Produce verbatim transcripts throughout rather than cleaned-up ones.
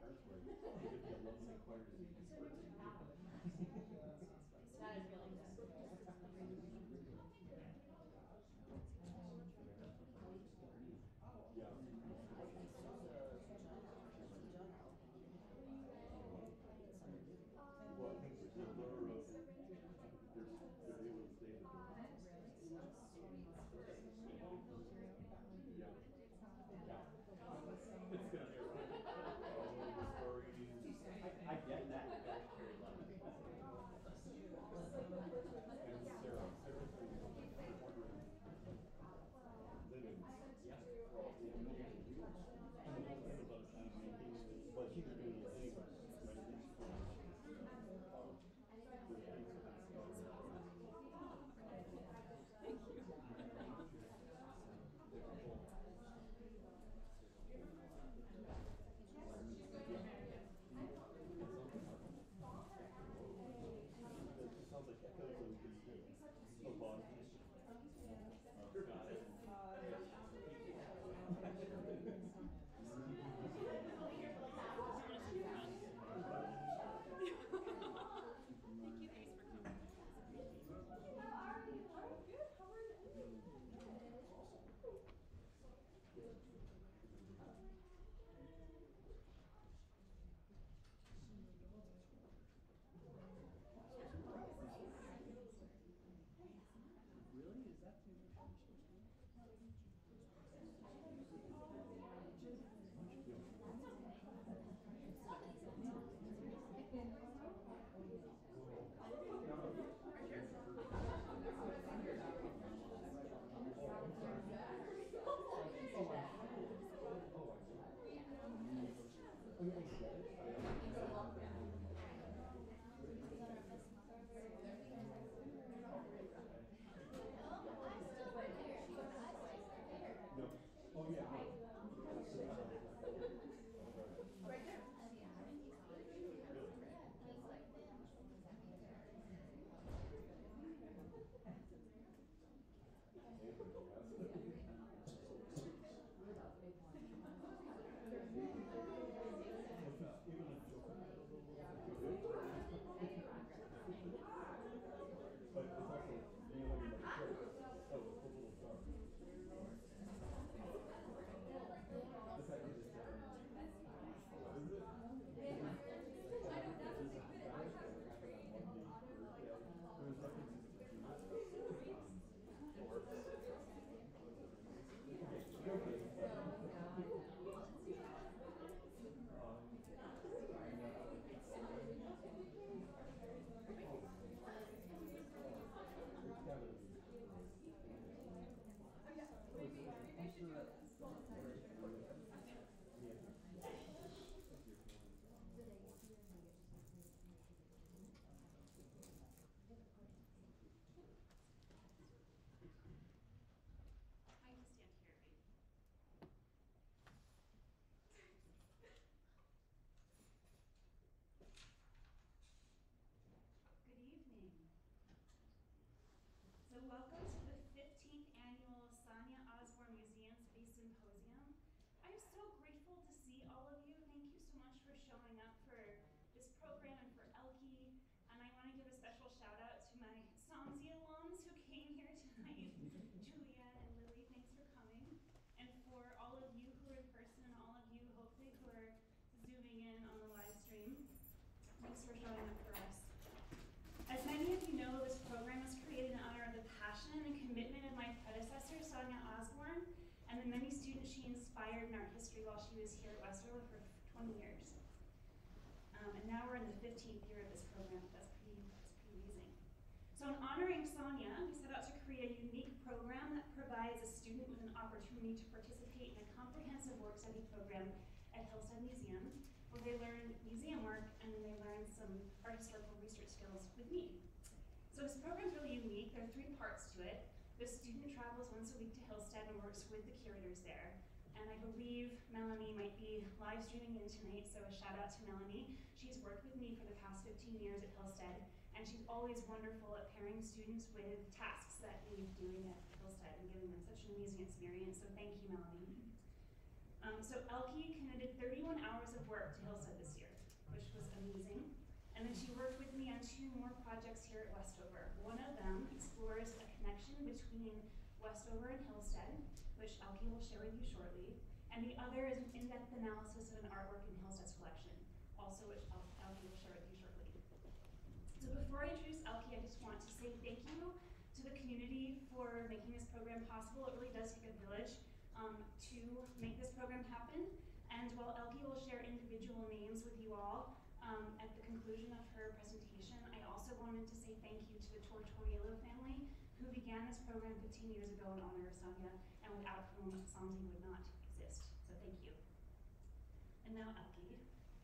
first word. You get the alumni choir to sing his first. That is really good. Yeah. Well, I think there's no more, uh, there's, there's able to stay with them. Yeah. Yeah. It's gonna be right. Oh, the stories. I get that. Very, very low. And Sarah, Sarah's living. Yeah. But she was doing it anyway, right? Thank you. It sounds like echoes of the, the bond. Oh, got it. Thank you, thanks for coming. How are you? Good, how are you? Really? Is that the No. Oh, yeah. Right there. But it's also, you know, like a shirt. Oh, it's a little star. The fact that it's, uh, is it? There's references to I can stand here, right? Good evening. So welcome to the fifteenth annual Sonia Osborne Museum Space Symposium. I'm so grateful to see all of you. Thank you so much for showing up for this program and for Elke. And I want to give a special shout out to my SOMSI alums who came here tonight. Julianne and Lily, thanks for coming. And for all of you who are in person and all of you hopefully who are zooming in on the live stream, thanks for showing up for us. As many of you know, this program was created in honor of the passion and commitment of my predecessor, Sonia Osborne, and the many students she inspired in art history while she was here at Westerlo for twenty years. Um, and now we're in the fifteenth year of this program. That's pretty, that's pretty amazing. So in honoring Sonia, we set out to create a unique program that provides a student with an opportunity to participate in a comprehensive work study program at Hillstead Museum, where they learn museum work and then they learn some art historical research skills with me. So this program is really unique. There are three parts to it. The student travels once a week to Hillstead and works with the curators there. And I believe Melanie might be live streaming in tonight, so a shout out to Melanie. She's worked with me for the past fifteen years at Hillstead, and she's always wonderful at pairing students with tasks that they're doing at Hillstead and giving them such an amazing experience, so thank you, Melanie. Um, so Elke committed thirty-one hours of work to Hillstead this year, which was amazing. And then she worked with me on two more projects here at Westover. One of them explores a connection between Westover and Hillstead, which Elke will share with you shortly. And the other is an in-depth analysis of an artwork in Hillstead's collection, also which El- Elke will share with you shortly. So before I introduce Elke, I just want to say thank you to the community for making this program possible. It really does take a village um, to make this program happen. And while Elke will share individual names with you all um, at the conclusion of her presentation, I also wanted to say thank you to the Tortoriello family, who began this program fifteen years ago in honor of Sonia, and without whom SOMSI would not exist. So thank you. And now Elke.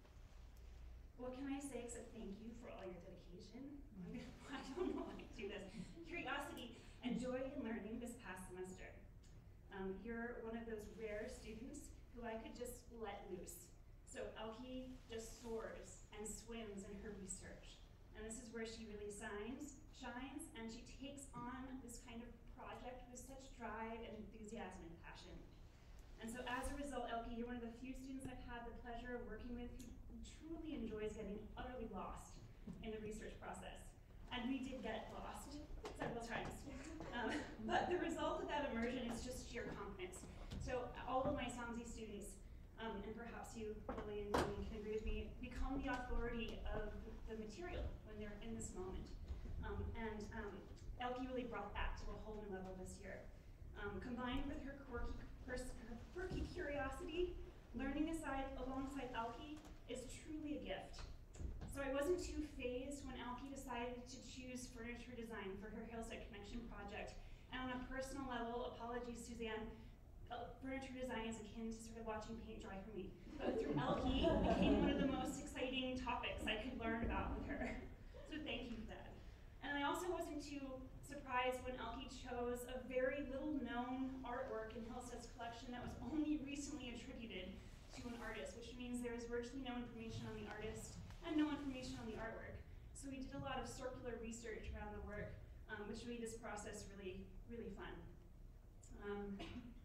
What can I say except thank you for all your dedication? I don't know why I do this. Curiosity and joy in learning this past semester. Um, you're one of those rare students who I could just let loose. So Elke just soars and swims in her research. And this is where she really shines, shines, and she takes on this kind of project with such drive and enthusiasm and passion. And so as a result, Elke, you're one of the few students I've had the pleasure of working with who truly enjoys getting utterly lost in the research process. And we did get lost several times. Um, but the result of that immersion is just sheer confidence. So all of my SOMSI students, um, and perhaps you, Lily and Jamie, can agree with me, become the authority of the material when they're in this moment. Um, and um, Elke really brought that to a whole new level this year. Um, combined with her quirky, her, her quirky curiosity, learning aside alongside Elke is truly a gift. So I wasn't too phased when Elke decided to choose furniture design for her Hillstead Connection project. And on a personal level, apologies, Suzanne, uh, furniture design is akin to sort of watching paint dry for me. But through Elke, it became one of the most exciting topics I could learn about with her. So thank you for that. And I also wasn't too surprised when Elke chose a very little known artwork in Hillstead's collection that was only recently attributed to an artist, which means there is virtually no information on the artist and no information on the artwork. So we did a lot of circular research around the work, um, which made this process really, really fun. Um,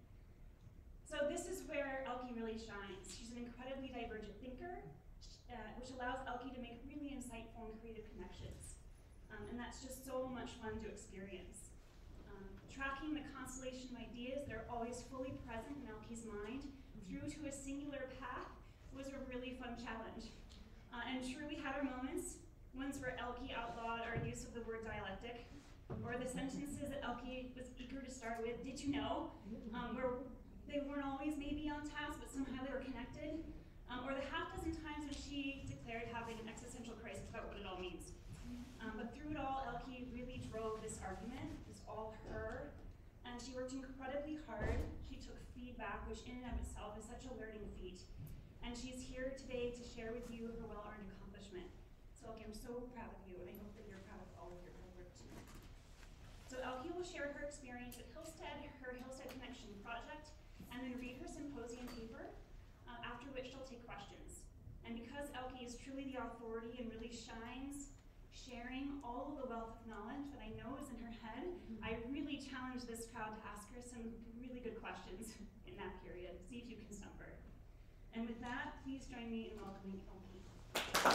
so this is where Elke really shines. She's an incredibly divergent thinker, uh, which allows Elke to make really insightful and creative connections. Um, and that's just so much fun to experience. Um, tracking the constellation of ideas that are always fully present in Elke's mind through to a singular path was a really fun challenge. Uh, and sure, we had our moments, ones where Elke outlawed our use of the word dialectic, or the sentences that Elke was eager to start with, did you know? Um, where they weren't always maybe on task, but somehow they were connected. Um, or the half dozen times when she declared having an existential crisis about what it all means. Um, but through it all, Elke really drove this argument. It was all her. And she worked incredibly hard. She took feedback, which in and of itself is such a learning feat. And she's here today to share with you her well-earned accomplishment. So Elke, I'm so proud of you, and I hope that you're proud of all of your hard work too. So Elke will share her experience at Hillstead, her Hillstead Connection project, and then read her symposium paper, uh, after which she'll take questions. And because Elke is truly the authority and really shines, sharing all of the wealth of knowledge that I know is in her head, mm-hmm. I really challenge this crowd to ask her some really good questions in that period. See if you can stump her. And with that, please join me in welcoming Elke. Good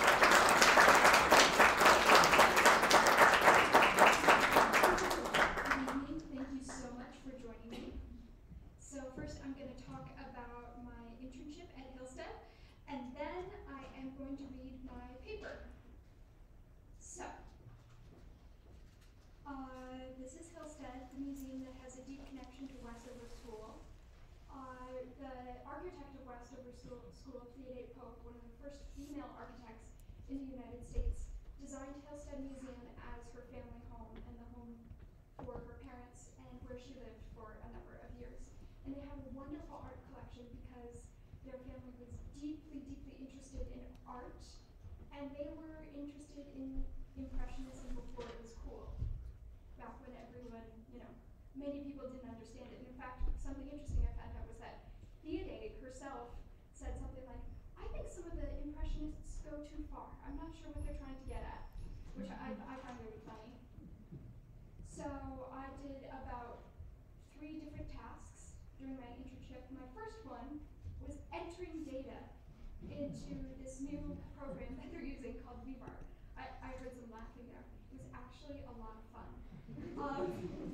evening. Thank you so much for joining me. So first, I'm going to talk about my internship at Hillstead, and then I am going to read my paper. So, uh, this is Hillstead, the museum that has a deep connection to Westover School. Uh, the architect of Westover School, School Theodate Pope, one of the first female architects in the United States, designed Hillstead Museum as her family home and the home for her parents and where she lived for a number of years. And they have a wonderful art collection because their family was deeply, deeply interested in art, and they were interested in Impressionism before it was cool, back when everyone, you know, many people didn't understand it. And in fact, something interesting I found out was that Theodate herself said something like, I think some of the Impressionists go too far. I'm not sure what they're trying to get at, which I, I find really funny. So I did about three different tasks during my internship. My first one was entering data into this new program that they're using called VBART. I, I heard some laughing there. It was actually a lot of fun. Um,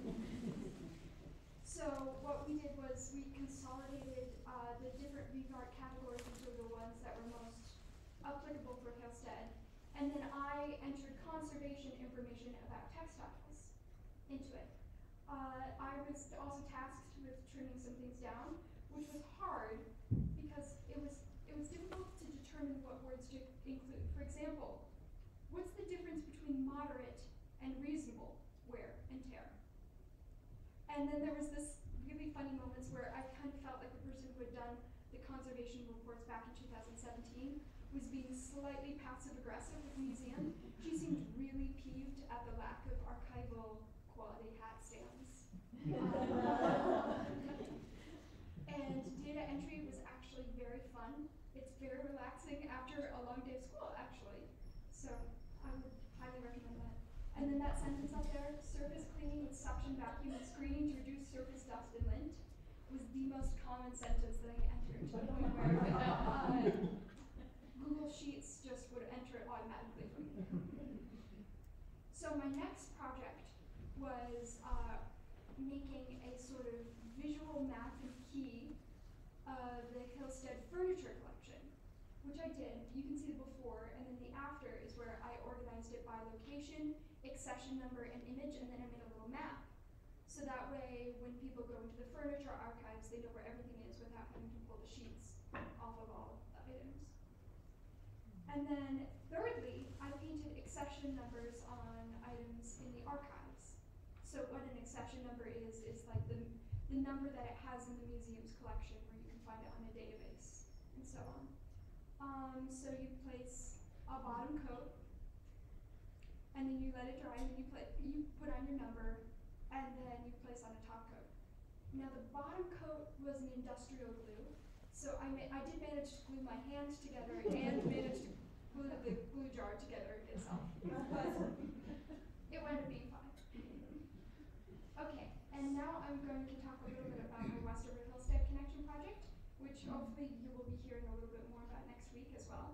so what we did was we consolidated uh, the different VBART categories into the ones that were most applicable for Hillstead. And then I entered conservation information about textiles into it. Uh, I was also tasked with trimming some things down, which was hard because it was it was difficult to determine what words to include. For example, what's the difference between moderate and reasonable wear and tear? And then there was this really funny moments where I kind of felt like the person who had done the conservation reports back in two thousand seventeen was being slightly passive aggressive with the museum. She seemed really peeved at the lack of archival quality hat stands. Um, and data entry was actually very fun. It's very relaxing after a long day of school, actually. So I would highly recommend that. And then that sentence up there, surface cleaning with suction vacuum and screening to reduce surface dust and lint, was the most common sentence that I entered to the point where uh, Google Sheets just would enter it automatically for me. So my next project was uh, making a sort of visual map and key of the Hillstead furniture collection, which I did. You can see the before, and then the after is where I organized it by location, accession number, and image, and then I made a little map. So that way, when people go into the furniture archives, they know where everything is without having to pull the sheets off of all the items. And then thirdly, I painted accession numbers on items in the archives. So what an accession number is, is like the, the number that it has in the museum's collection where you can find it on a database and so on. Um, so you place a bottom coat, and then you let it dry, and then you, put you put on your number, and then you place on a top coat. Now the bottom coat was an industrial glue, so I, ma I did manage to glue my hand together and manage to glue the glue jar together itself, but it wound up being fine. Okay, and now I'm going to talk a little bit about my Westover Hillstead Connection project, which hopefully you will be hearing a little bit more about next week as well.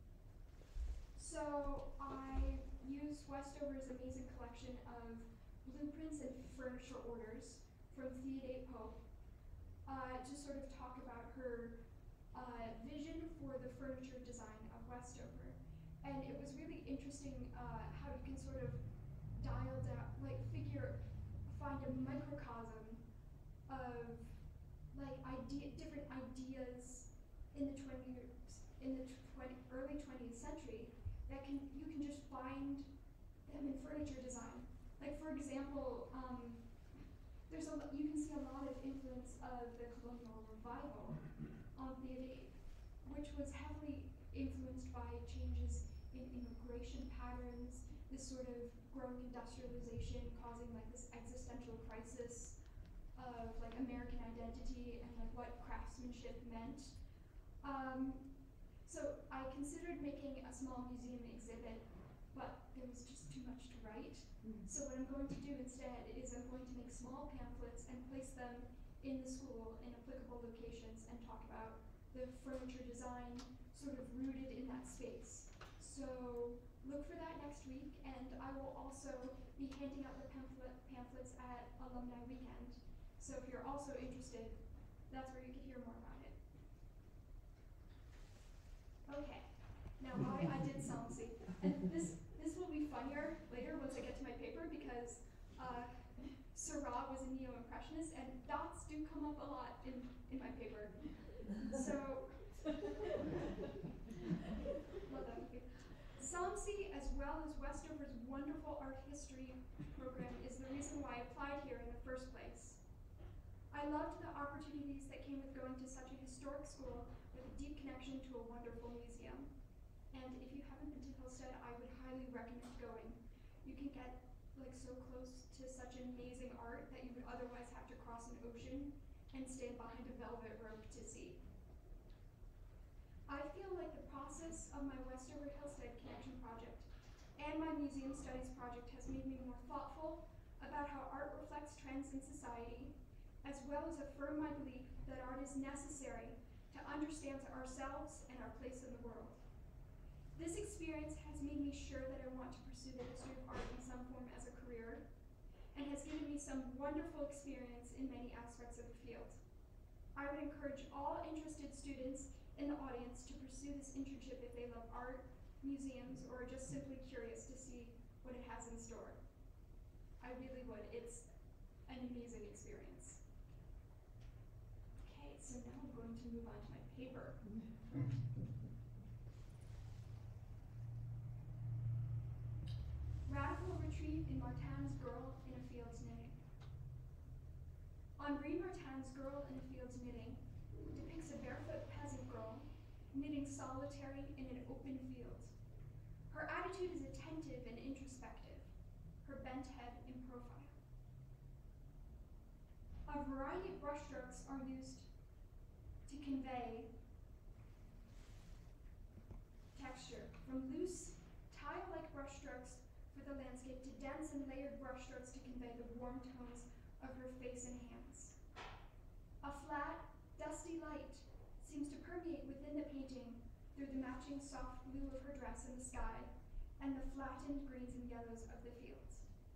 So I used Westover's amazing collection of blueprints and furniture orders from Theodate Pope uh, to sort of talk about her uh, vision for the furniture design of Westover. And it was really interesting uh, how you can sort of dial down, like figure, find a microcosm of like idea, different ideas in the twentieth, in the twenty, early twentieth century that can you can just find them in furniture design. Like for example, um, there's a you can see a lot of influence of the colonial revival on Theodate, which was heavily influenced by changes in immigration patterns, this sort of growing industrialization causing like this existential crisis of like American identity and like what craftsmanship meant. Um, so I considered making a small museum exhibit, but there was just too much to write. Mm-hmm. So what I'm going to do instead is I'm going to make small pamphlets and place them in the school in applicable locations and talk about the furniture design sort of rooted in that space. So look for that next week, and I will also be handing out the pamphlet, pamphlets at Alumni Weekend. So if you're also interested, that's where you can hear more about it. Okay, now I, I did Salmsey, and this this will be funnier later once I get to my paper because uh, Seurat was a neo-impressionist, and dots do come up a lot in, in my paper. So, love that movie. Salmsey, as well as Westover's wonderful art history program, is the reason why I applied here in the first place. I loved the opportunities that came with going to such a historic school with a deep connection to a wonderful museum. And if you haven't been to Hillstead, I would highly recommend going. You can get like so close to such amazing art that you would otherwise have to cross an ocean and stand behind a velvet rope to see. I feel like the process of my Westover Hillstead Connection project and my museum studies project has made me more thoughtful about how art reflects trends in society, as well as affirm my belief that art is necessary to understand ourselves and our place in the world. This experience has made me sure that I want to pursue the history of art in some form as a career, and has given me some wonderful experience in many aspects of the field. I would encourage all interested students in the audience to pursue this internship if they love art, museums, or are just simply curious to see what it has in store. I really would. It's an amazing experience. Okay, so now I'm going to move on to my paper. Radical Retreat in Martin's Girl in a Field's Knitting. Henri Martin's Girl in a Field's Knitting depicts a barefoot peasant girl knitting solitary in an open field. Her attitude is attentive and introspective, her bent head in profile. A variety of brushstrokes are used to convey texture, from loose, tile-like brushstrokes for the landscape to dense and layered brushstrokes to convey the warm tones of her face and hands. A flat, dusty light seems to permeate within the painting through the matching soft blue of her dress in the sky and the flattened greens and yellows of the fields.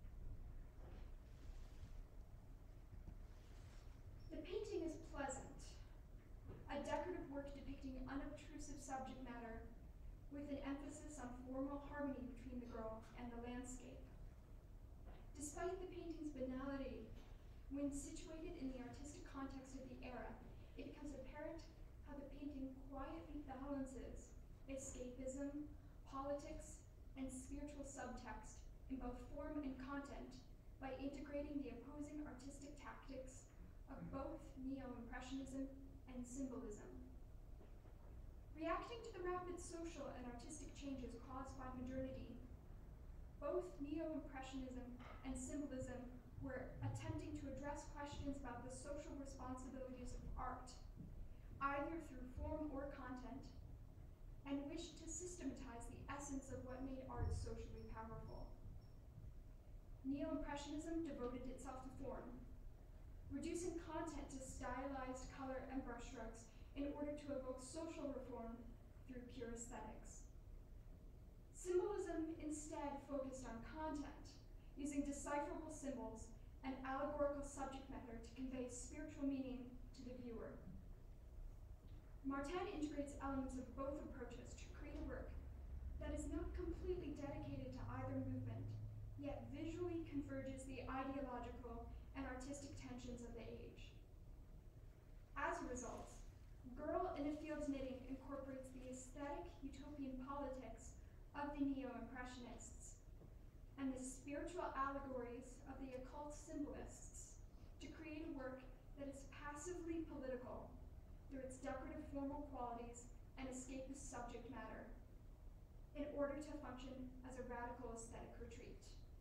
The painting is pleasant, a decorative work depicting unobtrusive subject matter with an emphasis on formal harmony between the girl and the landscape. Despite the painting's banality, when situated in the artistic context of the era, it becomes apparent how the painting quietly balances escapism, politics, and spiritual subtext in both form and content by integrating the opposing artistic tactics of both neo-impressionism and symbolism. Reacting to the rapid social and artistic changes caused by modernity, both neo-impressionism and symbolism were attempting to address questions about the social responsibilities of art, either through form or content, and wished to systematize the essence of what made art socially powerful. Neo-impressionism devoted itself to form, reducing content to stylized color and brushstrokes in order to evoke social reform through pure aesthetics. Symbolism instead focused on content, using decipherable symbols and allegorical subject matter to convey spiritual meaning to the viewer. Martin integrates elements of both approaches to create a work that is not completely dedicated to either movement, yet visually converges the ideological and artistic tensions of the age. As a result, Girl in a Field's Knitting incorporates the aesthetic utopian politics of the neo-impressionists and the spiritual allegories of the occult symbolists to create a work that is passively political through its decorative formal qualities and escapist subject matter in order to function as a radical aesthetic retreat.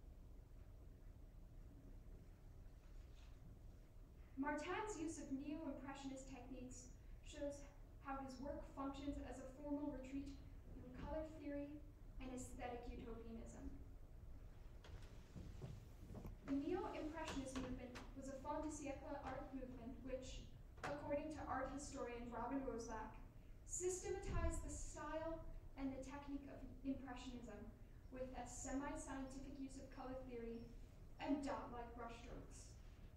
Martin's use of neo-impressionist techniques shows how his work functions as a formal retreat through color theory and aesthetic utopianism. The neo-impressionist movement was a fin de siècle art movement which, according to art historian Robin Roslack, systematized the style and the technique of Impressionism with a semi-scientific use of color theory and dot-like brushstrokes.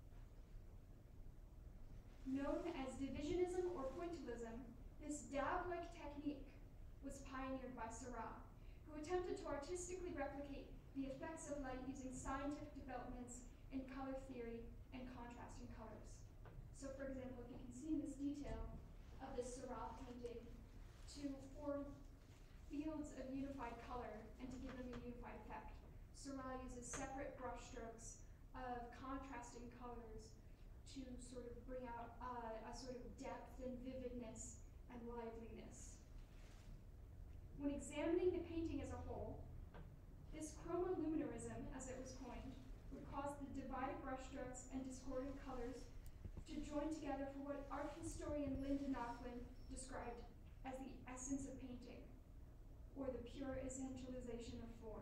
Known as divisionism or pointillism, this dab-like technique was pioneered by Seurat, who attempted to artistically replicate the effects of light using scientific developments in color theory and contrasting colors. So for example, if you can see in this detail of this Seurat painting, to form fields of unified color and to give them a unified effect, Seurat uses separate brushstrokes of contrasting colors to sort of bring out uh, a sort of depth and vividness and liveliness. When examining the painting as a whole, this chromoluminarism, as it was coined, would cause the divided brushstrokes and discordant colors to join together for what art historian Linda Nochlin described as the essence of painting, or the pure essentialization of form.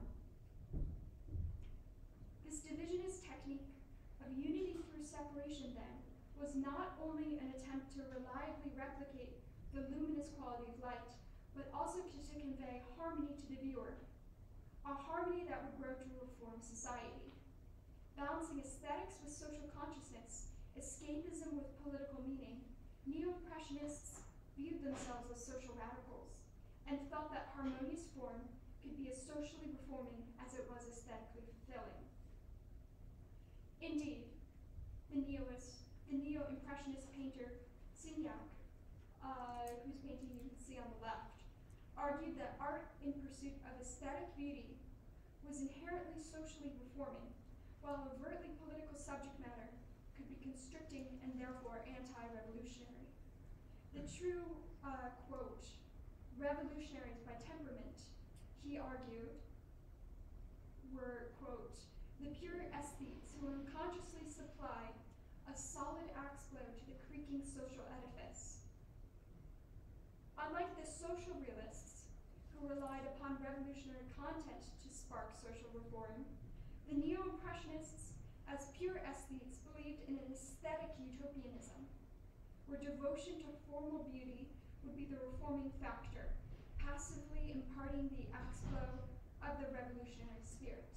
This divisionist technique of unity through separation, then, was not only an attempt to reliably replicate the luminous quality of light, but also to, to convey harmony to the viewer, a harmony that would grow to reform society. Balancing aesthetics with social consciousness, escapism with political meaning, Neo-Impressionists viewed themselves as social radicals and felt that harmonious form could be as socially reforming as it was aesthetically fulfilling. Indeed, the Neoist, the Neo-Impressionist painter Signac, uh, whose painting you can see on the left, argued that art in pursuit of aesthetic beauty was inherently socially reforming, while overtly political subject matter could be constricting and therefore anti-revolutionary. The true, uh, quote, revolutionaries by temperament, he argued, were, quote, the pure aesthetes who unconsciously supply a solid axe blow to the creaking social edifice. Unlike the social realists, who relied upon revolutionary content to spark social reform, the Neo-Impressionists, as pure aesthetes, believed in an aesthetic utopianism, where devotion to formal beauty would be the reforming factor, passively imparting the axe blow of the revolutionary spirit.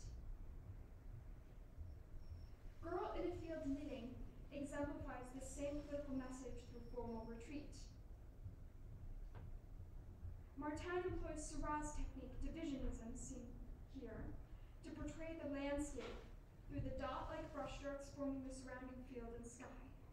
Girl in a Field knitting exemplifies the same political message through formal retreat. Martin employs Seurat's technique, divisionism, seen here, to portray the landscape through the dot-like brushstrokes forming the surrounding field and sky.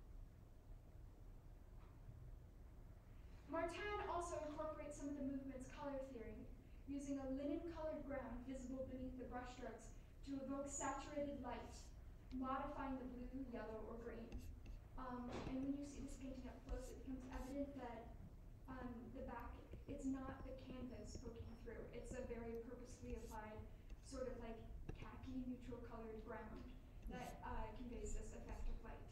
Martin also incorporates some of the movement's color theory, using a linen-colored ground visible beneath the brushstrokes to evoke saturated light, modifying the blue, yellow, or green. Um, and when you see this painting up close, it becomes evident that um, the back, it's not the canvas poking through. It's a very purposely applied, sort of like khaki neutral colored ground that uh, conveys this effect of light.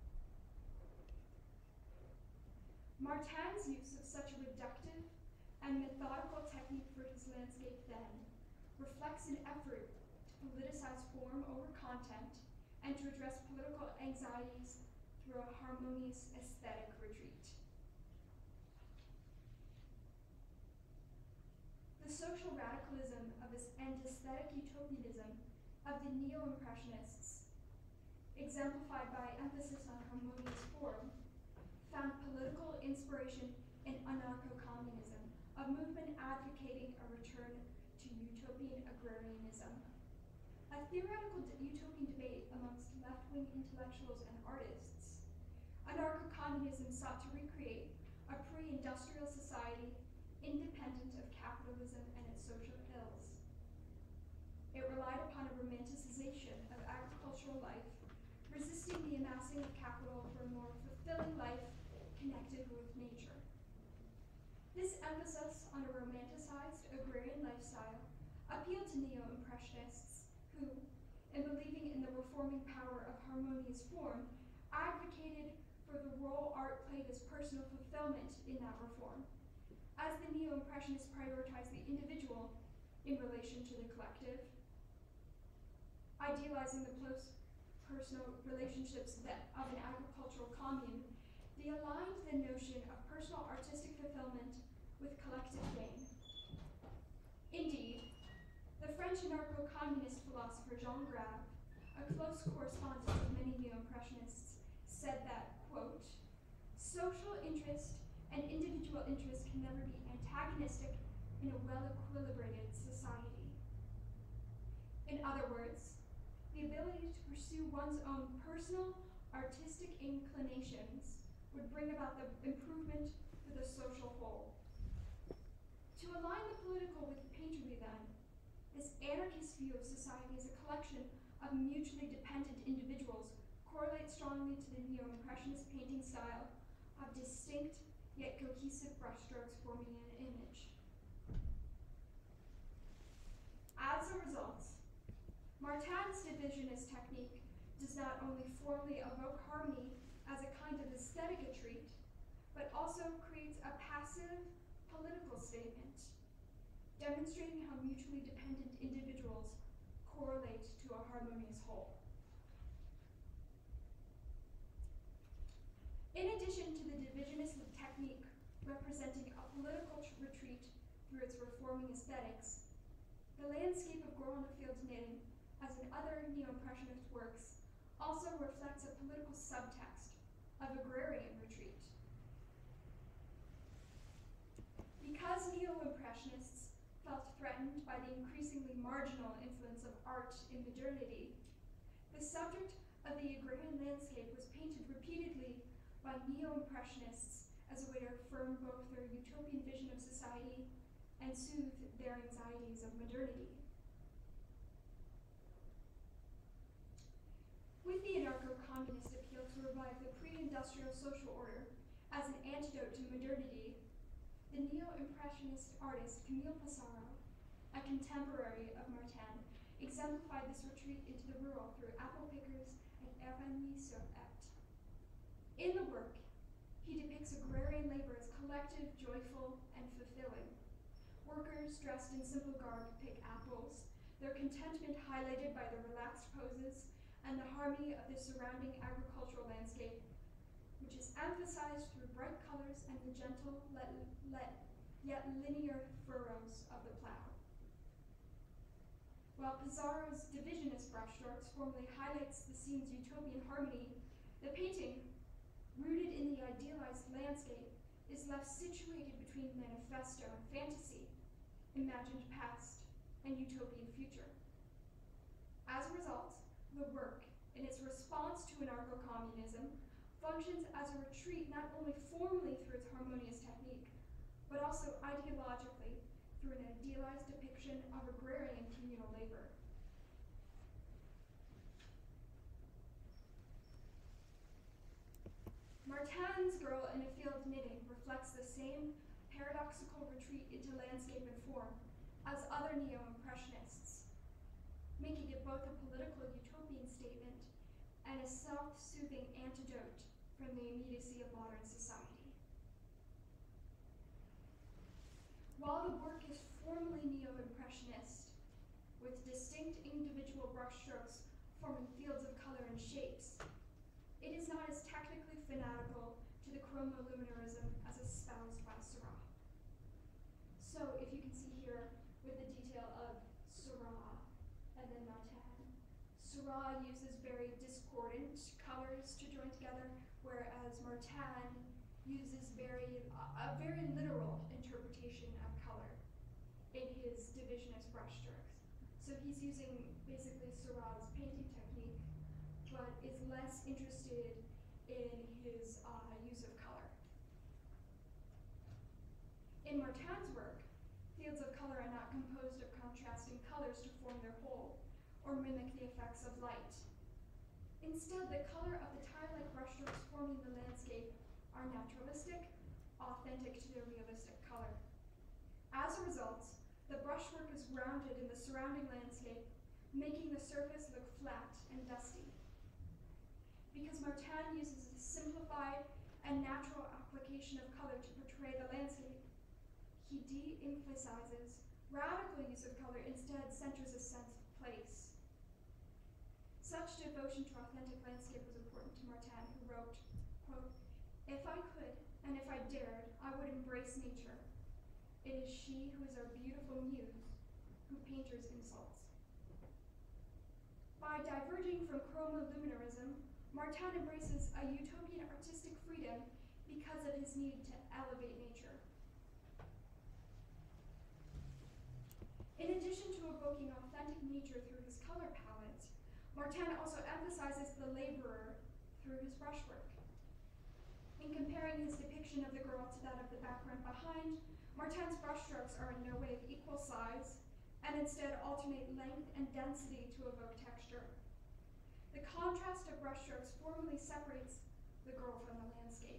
Martin's use of such a reductive and methodical technique for his landscape then reflects an effort to politicize form over content and to address political anxieties through a harmonious aesthetic retreat. The social radicalism of this and aesthetic utopianism of the Neo-Impressionists, exemplified by emphasis on harmonious form, found political inspiration in anarcho-communism, a movement advocating a return to utopian agrarianism. A theoretical utopian debate amongst left-wing intellectuals and artists, anarcho-communism sought to recreate a pre-industrial society independent of capitalism and its social ills. It relied upon a romanticization of agricultural life, resisting the amassing of capital for a more fulfilling life connected with nature. This emphasis on a romanticized agrarian lifestyle appealed to Neo-Impressionists who, in believing in the reforming power of harmonious form, advocated for the role art played as personal fulfillment in that reform, as the Neo-Impressionists prioritized the individual in relation to the collective, idealizing the close personal relationships that of an agricultural commune. They aligned the notion of personal artistic fulfillment with collective gain. Indeed, the French anarcho-communist philosopher Jean Grave, a close correspondent of many Neo-Impressionists, said that, quote, social interest and individual interest can never be antagonistic in a well-equilibrated society. In other words, the ability to pursue one's own personal artistic inclinations would bring about the improvement for the social whole. To align the political with the painterly then, this anarchist view of society as a collection of mutually dependent individuals correlates strongly to the Neo-Impressionist painting style of distinct yet cohesive brushstrokes forming an image. As a result, Martin's divisionist technique does not only formally evoke harmony as a kind of aesthetic retreat, but also creates a passive political statement, demonstrating how mutually dependent individuals correlate to a harmonious whole. In addition to the divisionist technique representing a political tr- retreat through its reforming aesthetics, the landscape of grown-on-the-field knitting, as in other neo-impressionist works, also reflects a political subtext of agrarian retreat. Because neo-impressionists felt threatened by the increasingly marginal influence of art in modernity, the subject of the agrarian landscape was painted repeatedly by neo-impressionists as a way to affirm both their utopian vision of society and soothe their anxieties of modernity. With the anarcho-communist appeal to revive the pre-industrial social order as an antidote to modernity, the neo-impressionist artist Camille Pissarro, a contemporary of Martin, exemplified this retreat into the rural through apple pickers and Eragny-sur-Epte. In the work, he depicts agrarian labor as collective, joyful, and fulfilling. Workers dressed in simple garb pick apples, their contentment highlighted by their relaxed poses and the harmony of the surrounding agricultural landscape, which is emphasized through bright colors and the gentle, let, let, yet linear furrows of the plow. While Pissarro's divisionist brushstrokes formally highlights the scene's utopian harmony, the painting, rooted in the idealized landscape, is left situated between manifesto and fantasy, imagined past and utopian future. As a result, the work, in its response to anarcho-communism, functions as a retreat not only formally through its harmonious technique, but also ideologically through an idealized depiction of agrarian communal labor. Martin's Girl in a Field Knitting reflects the same paradoxical retreat into landscape and form as other neo-impressionists, making it both a political utopian statement and a self-soothing antidote from the immediacy of modern society. While the work is formally neo-impressionist, with distinct individual brushstrokes forming fields of color and shapes, it is not as technically fanatical to the chromoluminarism as espoused by Seurat. So if you can see here with the detail of Seurat and then Martin, Seurat uses very discordant colors to join together, whereas Martin uses very uh, a very literal interpretation of color in his divisionist brushstrokes. So he's using basically Seurat's painting technique, but is less interested in his uh, use of color. In Martin's work, fields of color are not composed of contrasting colors to form their whole, or mimic the effects of light. Instead, the color of the tile-like brushstrokes forming the landscape are naturalistic, authentic to their realistic color. As a result, the brushwork is grounded in the surrounding landscape, making the surface look flat and dusty. Because Martin uses a simplified and natural application of color to portray the landscape, he de-emphasizes radical use of color, instead centers a sense of place. Such devotion to authentic landscape was important to Martin, who wrote, quote, "If I could, and if I dared, I would embrace nature. It is she who is our beautiful muse, who painters insults." By diverging from chromoluminarism, Martin embraces a utopian artistic freedom because of his need to elevate nature. In addition to evoking authentic nature through his color palette, Martin also emphasizes the laborer through his brushwork. In comparing his depiction of the girl to that of the background behind, Martin's brushstrokes are in no way of equal size, and instead alternate length and density to evoke texture. The contrast of brushstrokes formally separates the girl from the landscape.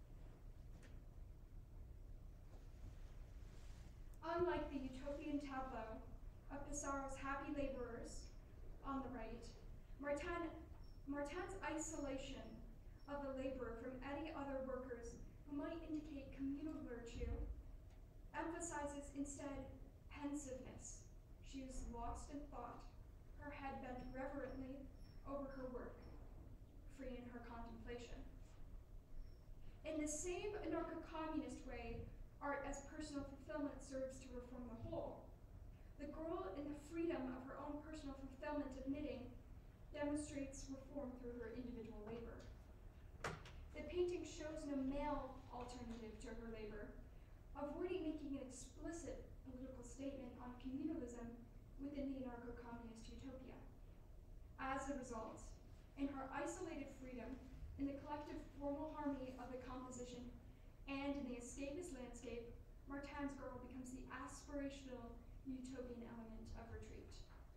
Unlike the utopian tableau of Pissarro's happy laborers on the right, Martin, Martin's isolation of the laborer from any other workers who might indicate communal virtue emphasizes instead pensiveness. She is lost in thought, her head bent reverently over her work, free in her contemplation. In the same anarcho-communist way, art as personal fulfillment serves to reform the whole. The girl in the freedom of her own personal fulfillment of knitting demonstrates reform through her individual labor. The painting shows no male alternative to her labor, avoiding making an explicit political statement on communalism within the anarcho-communist utopia. As a result, in her isolated freedom, in the collective formal harmony of the composition, and in the escapist landscape, Martin's Girl becomes the aspirational utopian element of retreat.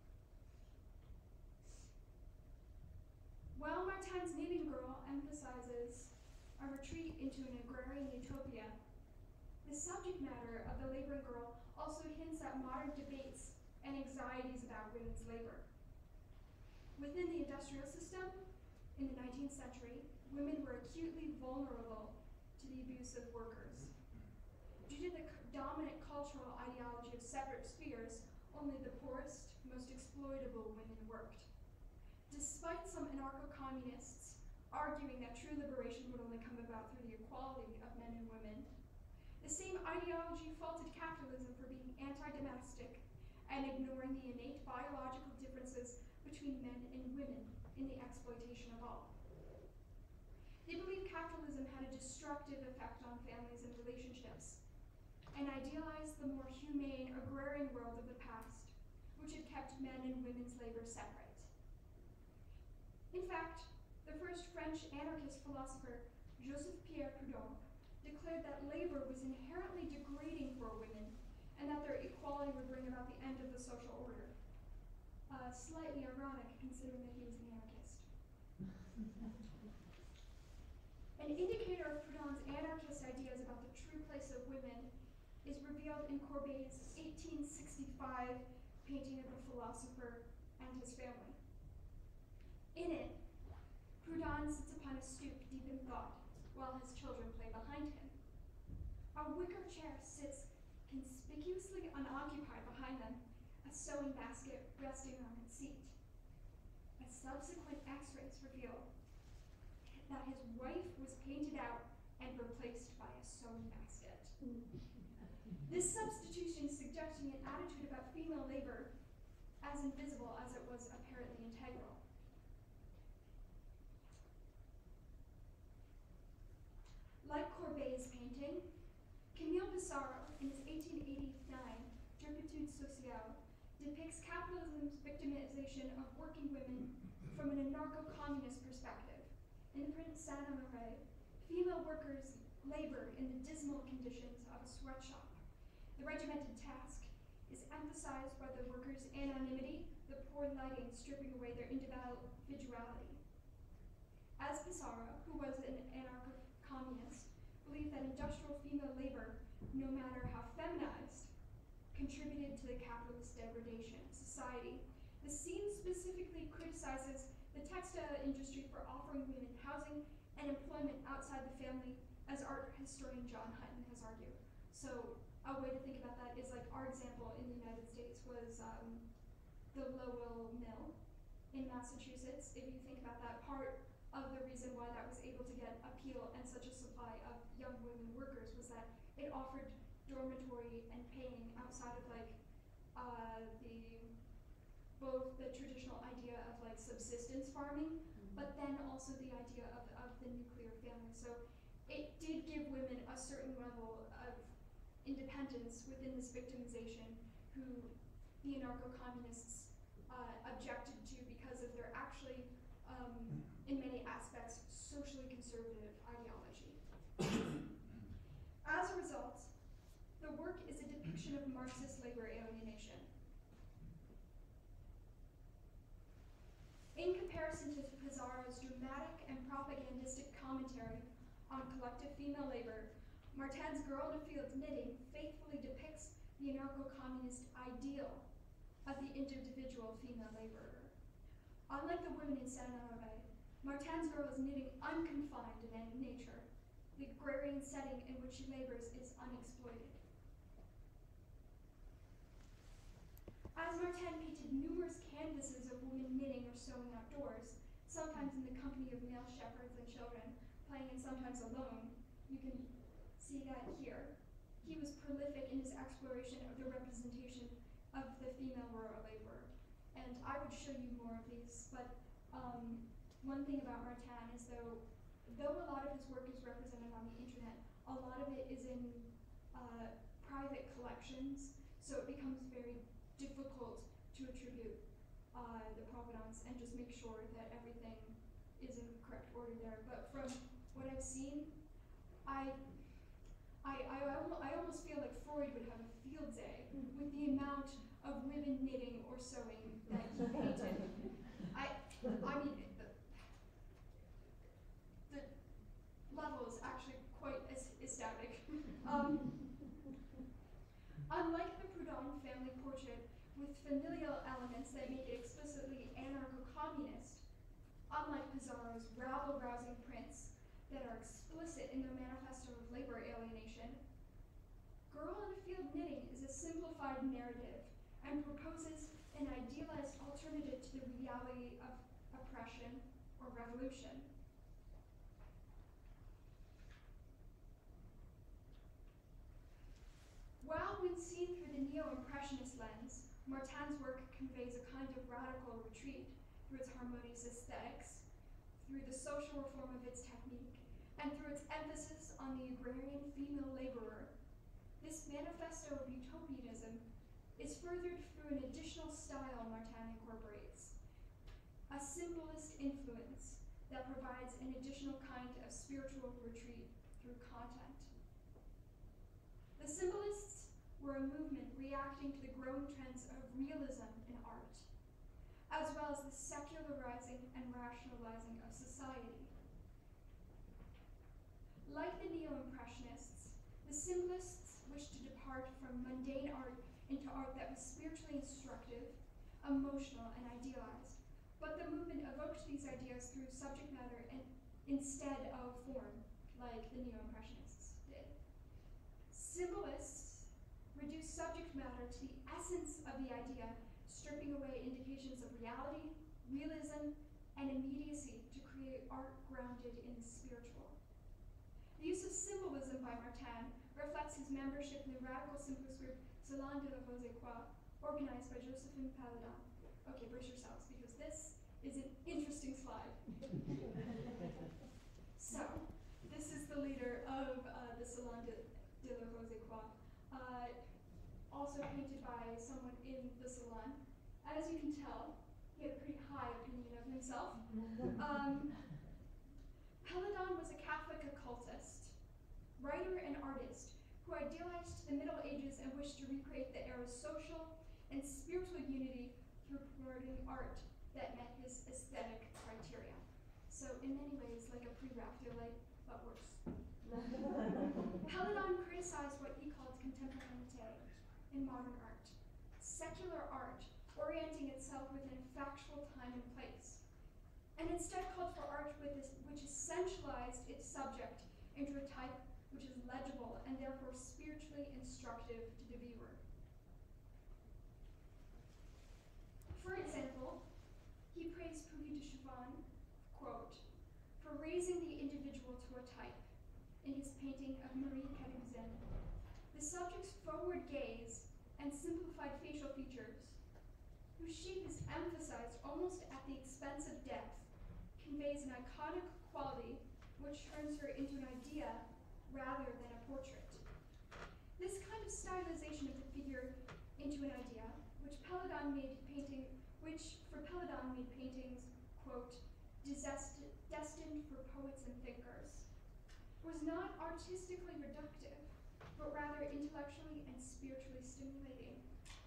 While Martin's Knitting Girl emphasizes a retreat into an agrarian utopia, the subject matter of the laboring girl also hints at modern debates and anxieties about women's labor. Within the industrial system, in the nineteenth century, women were acutely vulnerable to the abuse of workers. Due to the dominant cultural ideology of separate spheres, only the poorest, most exploitable women worked. Despite some anarcho-communists arguing that true liberation would only come about through the equality of men and women, the same ideology faulted capitalism for being anti-domestic and ignoring the innate biological differences between men and women in the exploitation of all. They believed capitalism had a destructive effect on families and relationships, and idealized the more humane agrarian world of the past, which had kept men and women's labor separate. In fact, the first French anarchist philosopher, Joseph Pierre Proudhon, declared that labor was inherently degrading for women, and that their equality would bring about the end of the social order. Uh, slightly ironic, considering that he was an anarchist. An indicator of Proudhon's anarchist ideas about the true place of women is revealed in Courbet's eighteen sixty-five painting of the philosopher and his family. In it, Proudhon sits upon a stoop deep in thought, while his children play behind him. A wicker chair sits conspicuously unoccupied behind them, a sewing basket resting on its seat. As subsequent x-rays reveal that his wife was painted out and replaced by a sewing basket. This substitution suggesting an attitude about female labor as invisible as it was apparently integral. Like Courbet's painting, Camille Pissarro, in his eighteen eighty-nine Turpitude Sociale, depicts capitalism's victimization of working women from an anarcho-communist perspective. In the print Saint-Honoré, female workers labor in the dismal conditions of a sweatshop. The regimented task is emphasized by the workers' anonymity, the poor lighting stripping away their individuality. As Pissarro, who was an anarcho-communist, believed that industrial female labor, no matter how feminized, contributed to the capitalist degradation of society. The scene specifically criticizes the textile industry for offering women housing and employment outside the family, as art historian John Hutton has argued. So a way to think about that is like our example in the United States was um, the Lowell Mill in Massachusetts. If you think about that, part of the reason why that was able to get appeal and such a supply of young women workers was that it offered dormitory and paying outside of like uh, the both the traditional idea of like subsistence farming, but then also the idea of, of the nuclear family. So it did give women a certain level of independence within this victimization who the anarcho-communists uh, objected to because of their actually, um, in many aspects, socially conservative ideology. As a result, the work is a depiction of Marxist labor alienation. In comparison to Pissarro's dramatic and propagandistic commentary on collective female labor, Martin's Girl in a Field Knitting faithfully depicts the anarcho-communist ideal of the individual female laborer. Unlike the women in Saint-Honoré, Martin's Girl is knitting unconfined in nature. The agrarian setting in which she labors is unexploited. As Martin painted numerous canvases of women knitting or sewing outdoors, sometimes in the company of male shepherds and children, playing and sometimes alone, You can see that here. He was prolific in his exploration of the representation of the female rural laborer. And I would show you more of these, but um, one thing about Martin is though, though a lot of his work is represented on the internet, a lot of it is in uh, private collections, so it becomes very difficult to attribute uh, the provenance and just make sure that everything is in correct order there. But from what I've seen, I, I, I, almo I almost feel like Freud would have a field day with the amount of women knitting or sewing that he painted. I, I mean, the, the level is actually quite as astounding. Um, unlike the Proudhon family portrait, with familial elements that make it explicitly anarcho-communist, unlike Pizarro's rabble-rousing prints that are explicit in their manifesto of labor alienation, Girl in the Field Knitting is a simplified narrative and proposes an idealized alternative to the reality of oppression or revolution. While when seen through the neo-impressionist lens, Martin's work conveys a kind of radical retreat through its harmonious aesthetics, through the social reform of its technique, and through its emphasis on the agrarian female laborer. This manifesto of utopianism is furthered through an additional style Martin incorporates, a symbolist influence that provides an additional kind of spiritual retreat through content. The symbolists were a movement reacting to the growing trends of realism in art, as well as the secularizing and rationalizing of society. Like the neo-impressionists, the symbolists wished to depart from mundane art into art that was spiritually instructive, emotional, and idealized, but the movement evoked these ideas through subject matter and instead of form, like the neo-impressionists did. Symbolists reduce subject matter to the essence of the idea, stripping away indications of reality, realism, and immediacy to create art grounded in the spiritual. The use of symbolism by Martin reflects his membership in the radical symbolist group Salon de la Rose-Croix, organized by Josephine Paladin. Okay, brace yourselves, because this is an interesting slide. So, this is the leader of uh, the Salon de, de la Rose-Croix. Uh, also painted by someone in the salon. As you can tell, he had a pretty high opinion of himself. Um, Paladin was a Catholic occultist, writer and artist who idealized the Middle Ages and wished to recreate the era's social and spiritual unity through promoting art that met his aesthetic criteria. So in many ways, like a pre-Raphaelite, but worse. Paladin criticized what he called contemporaneity in modern art, secular art orienting itself within a factual time and place, and instead called for art with this, which essentialized its subject into a type which is legible and therefore spiritually instructive to the viewer. For example, he praised Puvis de Chavannes, quote, for raising the individual to a type in his painting of Marie Cadouzin. The subject's forward gaze and simplified facial features, whose shape is emphasized almost at the expense of depth, conveys an iconic quality which turns her into an idea rather than a portrait. This kind of stylization of the figure into an idea, which Paladin made painting, which for Paladin made paintings, quote, destined for poets and thinkers, was not artistically reductive, but rather intellectually and spiritually stimulating.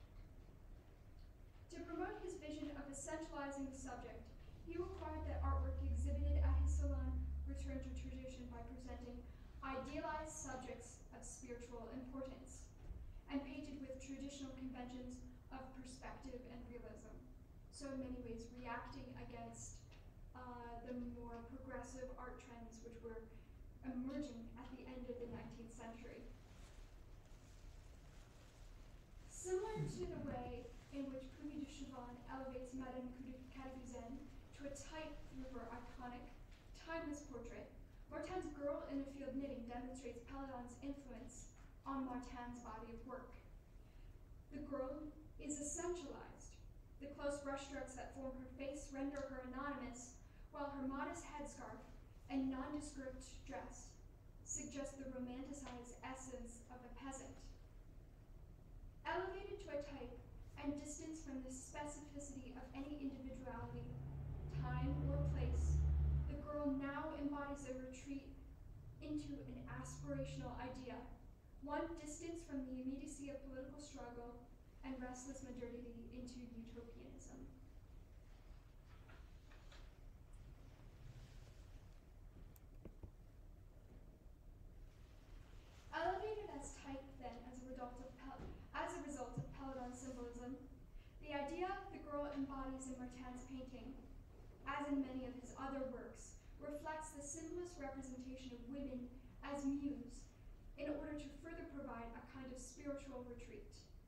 To promote his vision of essentializing the subject, he required that artwork exhibited at his salon return to tradition by presenting idealized subjects of spiritual importance and painted with traditional conventions of perspective and realism. So in many ways reacting against uh, the more progressive art trends which were emerging at the end of the nineteenth century. Similar to the way in which Puvis de Chavannes elevates Madame Cadouzin to a type through her iconic, timeless portrait, Martin's Girl in the field knitting demonstrates Peladon's influence on Martin's body of work. The girl is essentialized. The close brushstrokes that form her face render her anonymous, while her modest headscarf and nondescript dress suggest the romanticized essence of a peasant. Elevated to a type and distanced from the specificity of any individuality, time, or place, the girl now embodies a retreat into an aspirational idea, one distanced from the immediacy of political struggle and restless modernity into utopianism. Elevated as type, then, as a result of Pel as a result of Peladon's symbolism, the idea the girl embodies in Martin's painting, as in many of his other works, reflects the simplest representation of women as muse in order to further provide a kind of spiritual retreat.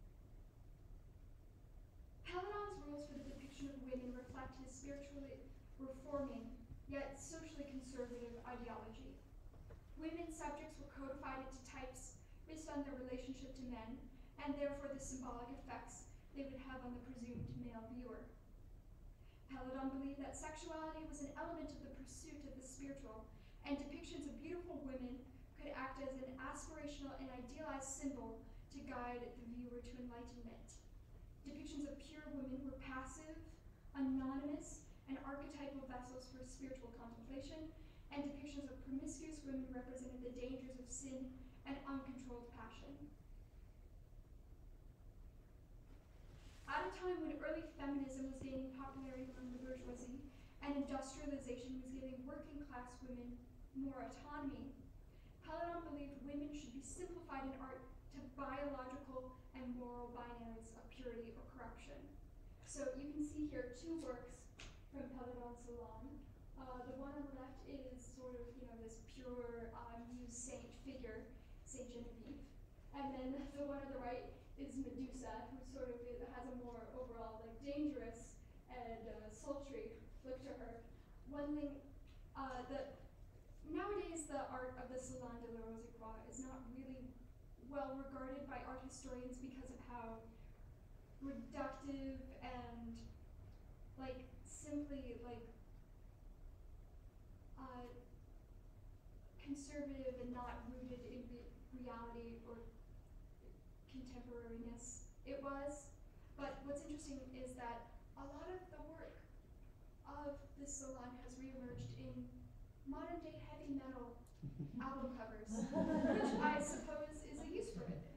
Peladon's rules for the depiction of women reflect his spiritually reforming, yet socially conservative ideology. Women's subjects were codified into types based on their relationship to men, and therefore the symbolic effects they would have on the presumed male viewer. Peladon believed that sexuality was an element of the pursuit of the spiritual, and depictions of beautiful women could act as an aspirational and idealized symbol to guide the viewer to enlightenment. Depictions of pure women were passive, anonymous, and archetypal vessels for spiritual contemplation, and depictions of promiscuous women represented the dangers of sin and uncontrolled passion. At a time when early feminism was gaining popularity among the bourgeoisie and industrialization was giving working class women more autonomy, Peladon believed women should be simplified in art to biological and moral binaries of purity or corruption. So you can see here two works from Peladon's salon. Uh, the one on the left is sort of, you know, this pure uh, muse saint figure, Saint Genevieve. And then the one on the right is Medusa, who sort of is, has a more overall like dangerous and uh, sultry look to her. One thing, uh, that nowadays the art of the Salon de la Rose-Croix is not really well regarded by art historians because of how reductive and like simply like uh, conservative and not rooted in re reality or contemporariness it was. But what's interesting is that a lot of the work of this salon has reemerged in modern day heavy metal album covers, which I suppose is a use for it.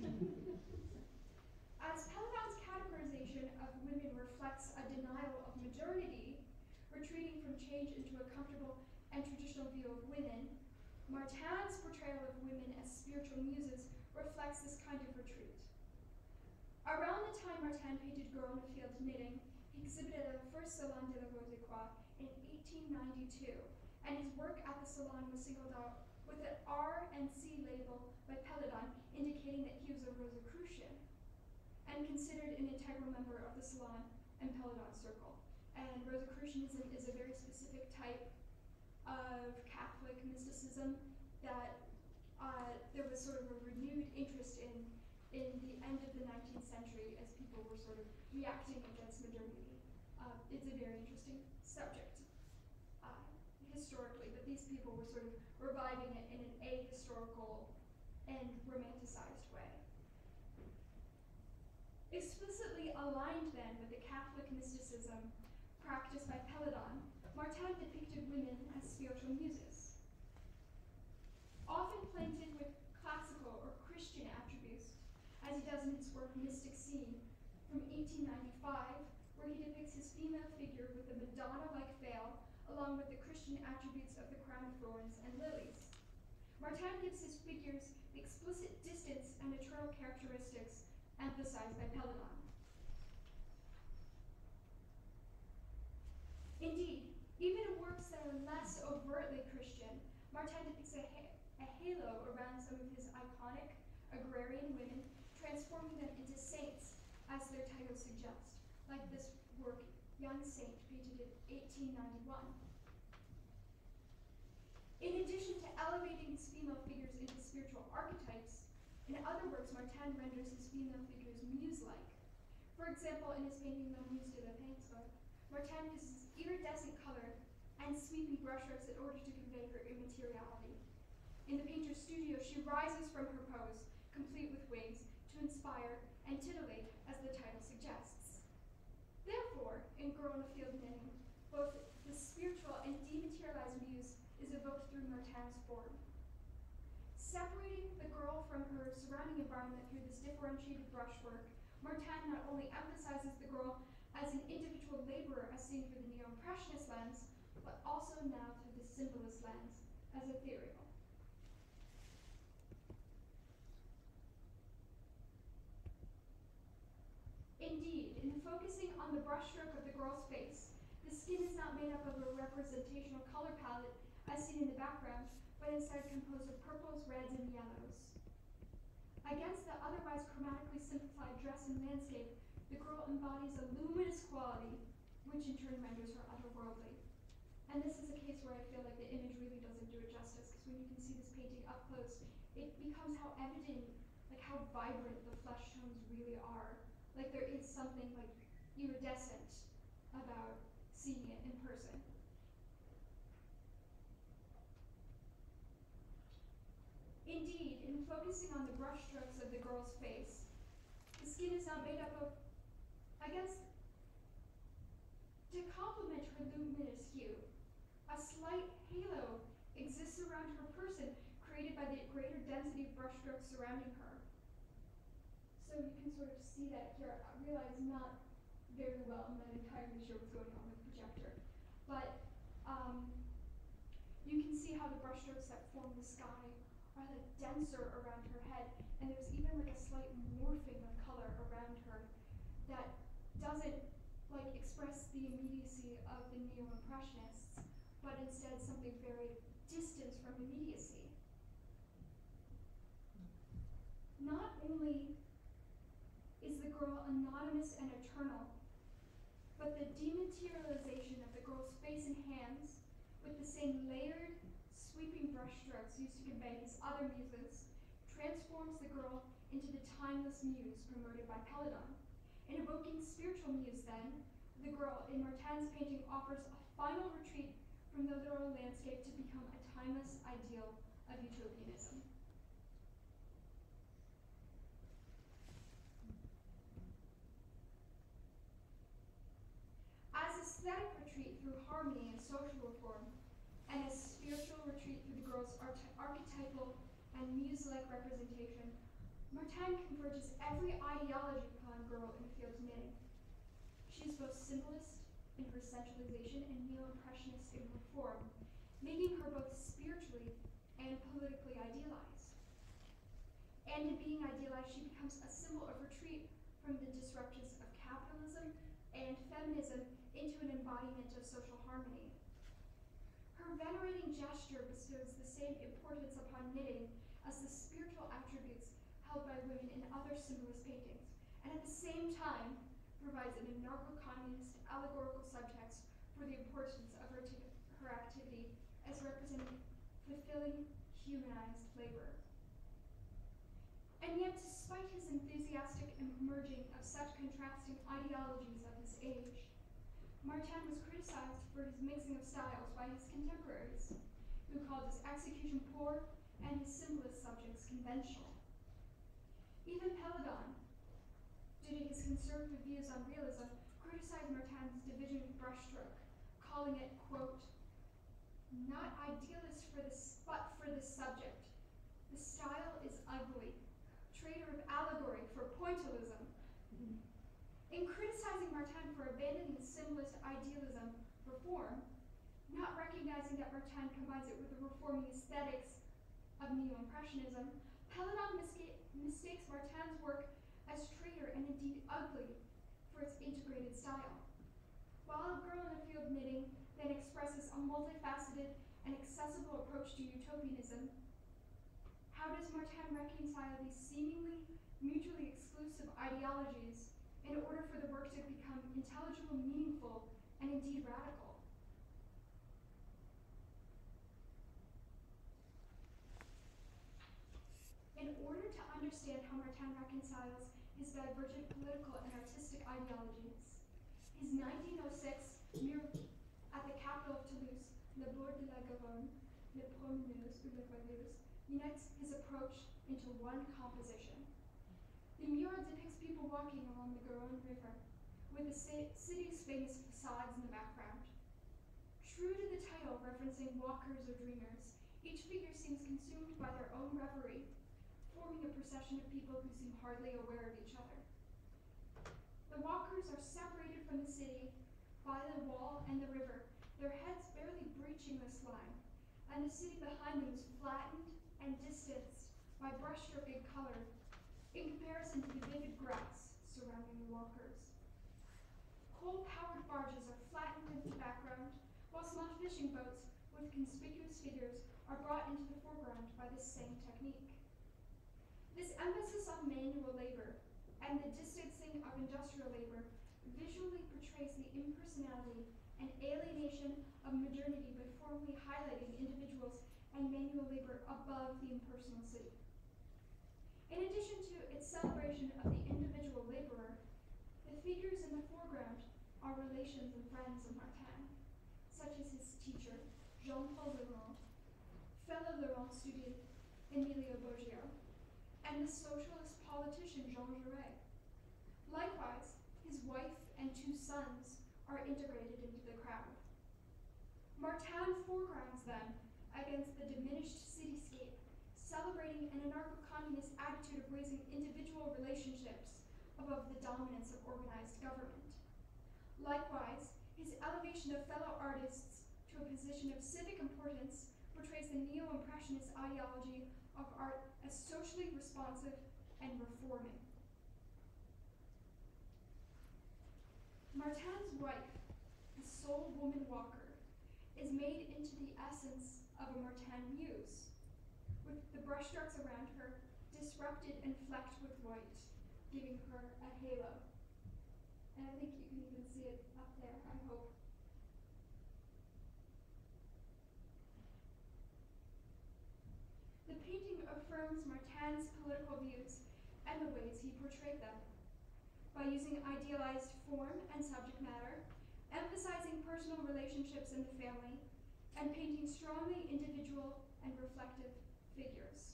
As Peladon's categorization of women reflects a denial of modernity, retreating from change into a comfortable and traditional view of women, Martin's portrayal of women as spiritual muses reflects this kind of retreat. Around the time Martin painted Girl in the Field knitting, he exhibited at the first Salon de la Rose-Croix in eighteen ninety-two, and his work at the salon was singled out with an R and C label by Peladon, indicating that he was a Rosicrucian, and considered an integral member of the salon and Peladon circle. And Rosicrucianism is a very specific type of Catholic mysticism that uh, there was sort of a renewed interest in in the end of the nineteenth century as people were sort of reacting against modernity. Uh, it's a very interesting subject uh, historically, but these people were sort of reviving it in an ahistorical and romanticized way. Explicitly aligned then with the Catholic mysticism practiced by Peladon, Martin depicted women as spiritual muses. Often planted with classical or Christian attributes, as he does in his work Mystic Scene from eighteen ninety-five, where he depicts his female figure with a Madonna-like veil, along with the Christian attributes of the crown of thorns and lilies. Martin gives his figures the explicit distance and eternal characteristics emphasized by Peladon. Indeed, even in works that are less overtly Christian, Martin depicts a, ha a halo around some of his iconic agrarian women, transforming them into saints, as their titles suggest, like this work, Young Saint, painted in eighteen ninety-one. In addition to elevating his female figures into spiritual archetypes, in other works, Martin renders his female figures muse-like. For example, in his painting La Muse de la Peintre, Martin uses iridescent color and sweeping brushstrokes in order to convey her immateriality. In the painter's studio, she rises from her pose, complete with wings, to inspire and titillate, as the title suggests. Therefore, in Girl in a Field Knitting, both the spiritual and dematerialized muse is evoked through Martin's form. Separating the girl from her surrounding environment through this differentiated brushwork, Martin not only emphasizes the girl as an individual laborer as seen through the neo-impressionist lens, but also now through the symbolist lens as ethereal. Indeed, in focusing on the brushstroke of the girl's face, the skin is not made up of a representational color palette as seen in the background, but instead composed of purples, reds, and yellows. Against the otherwise chromatically simplified dress and landscape, the girl embodies a luminous quality, which in turn renders her otherworldly. And this is a case where I feel like the image really doesn't do it justice, because when you can see this painting up close, it becomes how evident, like how vibrant the flesh tones really are. Like there is something like iridescent about seeing it in person. Indeed, in focusing on the brushstrokes of the girl's face, the skin is not made up of, I guess, to complement her luminous hue, a slight halo exists around her person, created by the greater density of brushstrokes surrounding her. So you can sort of see that here. I realize not very well, I'm not entirely sure what's going on with the projector, but um, you can see how the brushstrokes that form the sky are like denser around her head, and there's even like a slight morphing of color around her that doesn't like express the immediacy of the neo-impressionists, but instead something very distant from immediacy. Not only is the girl anonymous and eternal, but the dematerialization of the girl's face and hands, with the same layered, sweeping brushstrokes used to convey his other muses, transforms the girl into the timeless muse promoted by Peladon. In evoking spiritual muse, then, the girl in Martin's painting offers a final retreat from the literal landscape to become a timeless ideal of utopianism. As aesthetic retreat through harmony and social reform, and as spiritual retreat through the girl's arch- archetypal and muse-like representation, Martin converges every ideology upon Girl in a Field Knitting. She is both symbolist in her centralization and neo-impressionist in her form, making her both spiritually and politically idealized. And in being idealized, she becomes a symbol of retreat from the disruptions of capitalism and feminism into an embodiment of social harmony. Her venerating gesture bestows the same importance upon knitting as the spiritual attributes held by women in other symbolist paintings, and at the same time provides an anarcho-communist allegorical subtext for the importance of her, her activity as representing fulfilling humanized labor. And yet, despite his enthusiastic merging of such contrasting ideologies of his age, Martin was criticized for his mixing of styles by his contemporaries, who called his execution poor and his symbolist subjects conventional. Even Peladon, due to his conservative views on realism, criticized Martin's division of brushstroke, calling it, quote, not idealist for this, but for this subject. The style is ugly, traitor of allegory for pointillism. Mm-hmm. In criticizing Martin for abandoning symbolist idealism for form, not recognizing that Martin combines it with the reforming aesthetics of neo-impressionism, Peladon mistakes Martin's work as traitor and indeed ugly for its integrated style. While Girl in a Field Knitting then expresses a multifaceted and accessible approach to utopianism, how does Martin reconcile these seemingly mutually exclusive ideologies in order for the work to become intelligible, meaningful, and indeed radical? in order to understand how Martin reconciles his divergent political and artistic ideologies. His nineteen oh six mural at the capital of Toulouse, Le Bord de la Garonne, Le Promeneuse, ou Le Voleuse, unites his approach into one composition. The mural depicts people walking along the Garonne River, with the city's famous facades in the background. True to the title referencing walkers or dreamers, each figure seems consumed by their own reverie, forming a procession of people who seem hardly aware of each other. The walkers are separated from the city by the wall and the river, their heads barely breaching this line, and the city behind them is flattened and distanced by brushstroke and color in comparison to the vivid grass surrounding the walkers. Coal-powered barges are flattened into the background, while small fishing boats with conspicuous figures are brought into the foreground by this same technique. This emphasis on manual labor and the distancing of industrial labor visually portrays the impersonality and alienation of modernity by formally highlighting individuals and manual labor above the impersonal city. In addition to its celebration of the individual laborer, the figures in the foreground are relations and friends of Martin, such as his teacher, Jean-Paul Laurent, fellow Laurent student Emilio Boggio, and the socialist politician Jean Jaurès. Likewise, his wife and two sons are integrated into the crowd. Martin foregrounds them against the diminished cityscape, celebrating an anarcho-communist attitude of raising individual relationships above the dominance of organized government. Likewise, his elevation of fellow artists to a position of civic importance portrays the neo-impressionist ideology of art as socially responsive and reforming. Martin's wife, the sole woman walker, is made into the essence of a Martin muse, with the brushstrokes around her disrupted and flecked with white, giving her a halo. And I think you can even see it up there, I hope. The painting affirms Martin's political views and the ways he portrayed them, by using idealized form and subject matter, emphasizing personal relationships in the family, and painting strongly individual and reflective figures.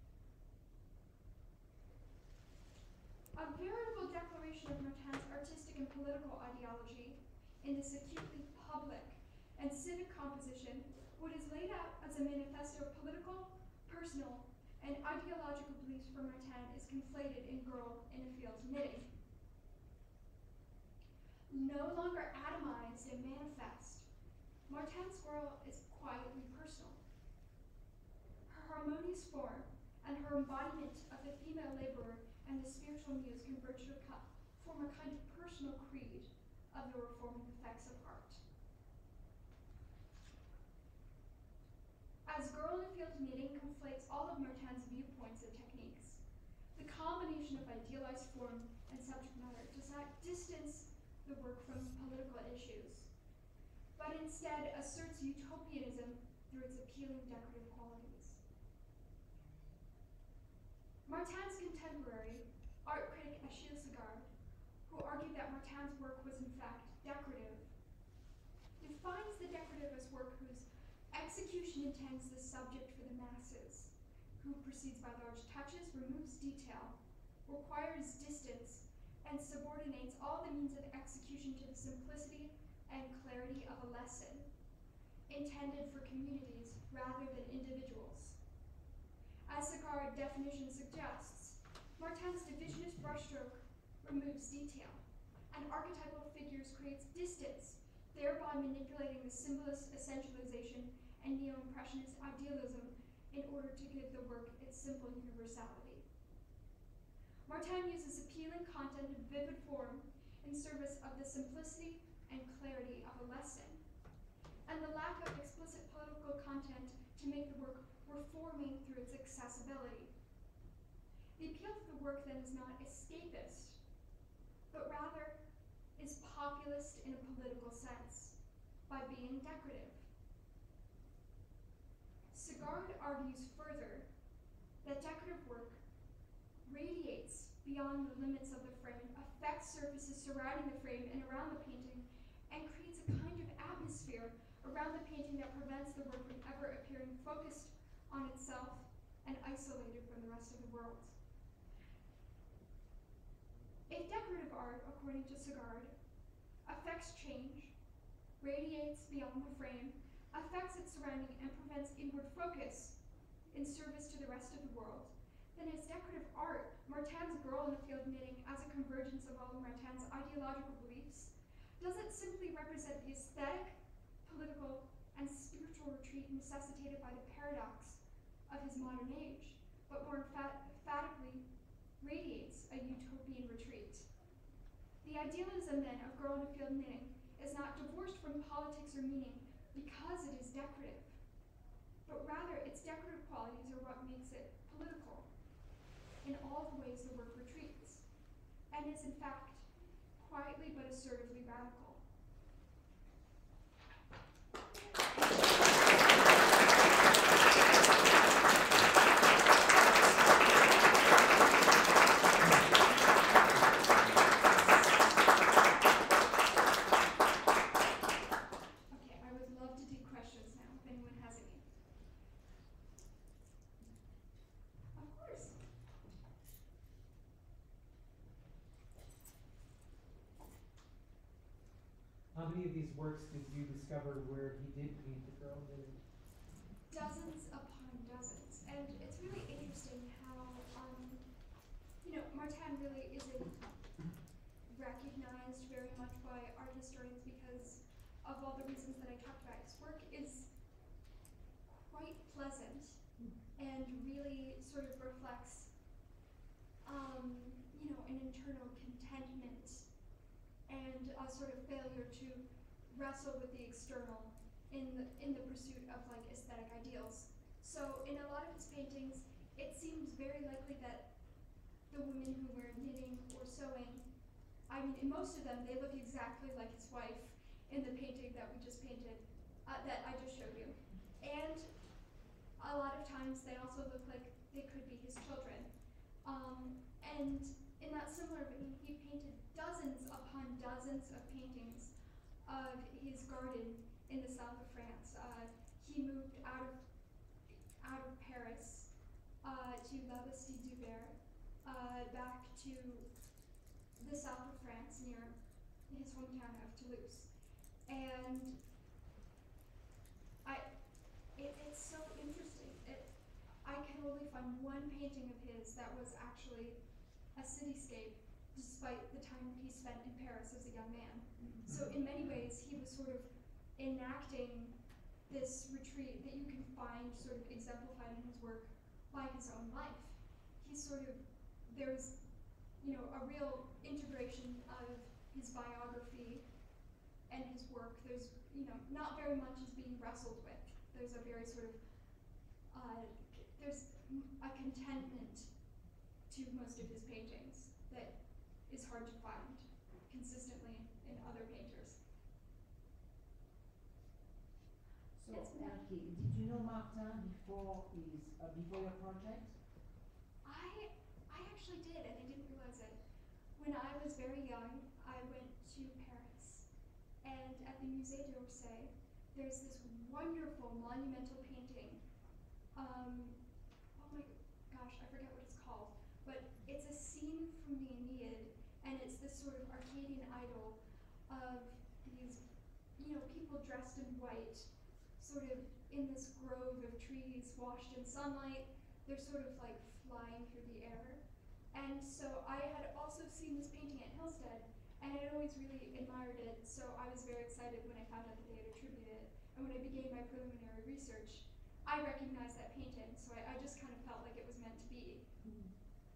A veritable declaration of Martin's artistic and political ideology in this acutely public and civic composition, what is laid out as a manifesto of political, personal, and ideological beliefs for Martin is conflated in Girl in a Field Knitting. No longer atomized and manifest, Martin's Squirrel is quietly personal. Her harmonious form and her embodiment of the female laborer and the spiritual muse converge to form a kind of personal creed of the reforming effects of art. As Girl in a Field Knitting conflates all of Martin's viewpoints and techniques, the combination of idealized form and subject matter does not distance the work from political issues, but instead asserts utopianism through its appealing decorative qualities. Martin's contemporary, art critic Achille Segarde, who argued that Martin's work was in fact decorative, defines the decorative as work whose execution intends the subject for the masses, who proceeds by large touches, removes detail, requires distance, and subordinates all the means of execution to the simplicity and clarity of a lesson, intended for communities rather than individuals. As Segarde's definition suggests, Martin's divisionist brushstroke removes detail, and archetypal figures creates distance, thereby manipulating the symbolist essentialization and neo-impressionist idealism in order to give the work its simple universality. Martin uses appealing content and vivid form in service of the simplicity and clarity of a lesson, and the lack of explicit political content to make the work reforming through its accessibility. The appeal to the work then is not escapist, but rather is populist in a political sense, by being decorative. Segarde argues further that decorative work radiates beyond the limits of the frame, affects surfaces surrounding the frame and around the painting, and creates a kind of atmosphere around the painting that prevents the work from ever appearing focused on itself and isolated from the rest of the world. If decorative art, according to Sagard, affects change, radiates beyond the frame, affects its surrounding, and prevents inward focus in service to the rest of the world, then as decorative art, Martin's Girl in the Field knitting, as a convergence of all of Martin's ideological beliefs, doesn't simply represent the aesthetic, political, and spiritual retreat necessitated by the paradox of his modern age, but more emphat emphatically radiates a utopian retreat. The idealism, then, of Girl in the Field knitting is not divorced from politics or meaning because it is decorative, but rather its decorative qualities are what makes it political in all the ways the work retreats, and is in fact quietly but assertively radical. Okay, I would love to take questions now, if anyone has any. Of course. How many of these works did you discover where he did paint the girl knitting? Dozens upon dozens, and it's really interesting how, um, you know, Martin really isn't recognized very much by art historians because of all the reasons that I talked about. His work is quite pleasant and really sort of reflects, um, you know, an internal contentment and a sort of failure to wrestle with the external in the in the pursuit of like aesthetic ideals. So in a lot of his paintings, it seems very likely that the women who were knitting or sewing, I mean, in most of them, they look exactly like his wife in the painting that we just painted, uh, that I just showed you. And a lot of times, they also look like they could be his children. Um, and in that similar vein, he painted dozens upon dozens of paintings of his garden in the south of France. Uh, he moved out of out of Paris uh, to La Bastide-Dubert, uh, back to the south of France near his hometown of Toulouse. And I, it, it's so interesting. It, I can only find one painting of his that was actually a cityscape, despite the time that he spent in Paris as a young man. So in many ways, he was sort of enacting this retreat that you can find sort of exemplified in his work by his own life. He's sort of, there's, you know, a real integration of his biography and his work. There's, you know, not very much is being wrestled with. There's a very sort of, uh, there's a contentment to most of his paintings that is hard to find consistently in other painters. So, Yes, ma'am. Elke, did you know Martin before his uh, before your project? I I actually did, and I didn't realize it. When I was very young, I went to Paris, and at the Musée d'Orsay, there's this wonderful monumental painting. Um, oh my gosh, I forget what it's called, but it's a scene from the Aeneid, and it's this sort of Arcadian idol of these, you know, people dressed in white, sort of in this grove of trees washed in sunlight. They're sort of like flying through the air. And so I had also seen this painting at Hillstead, and I had always really admired it, so I was very excited when I found out that they had attributed it. And when I began my preliminary research, I recognized that painting, so I, I just kind of felt like it was meant to be. Mm.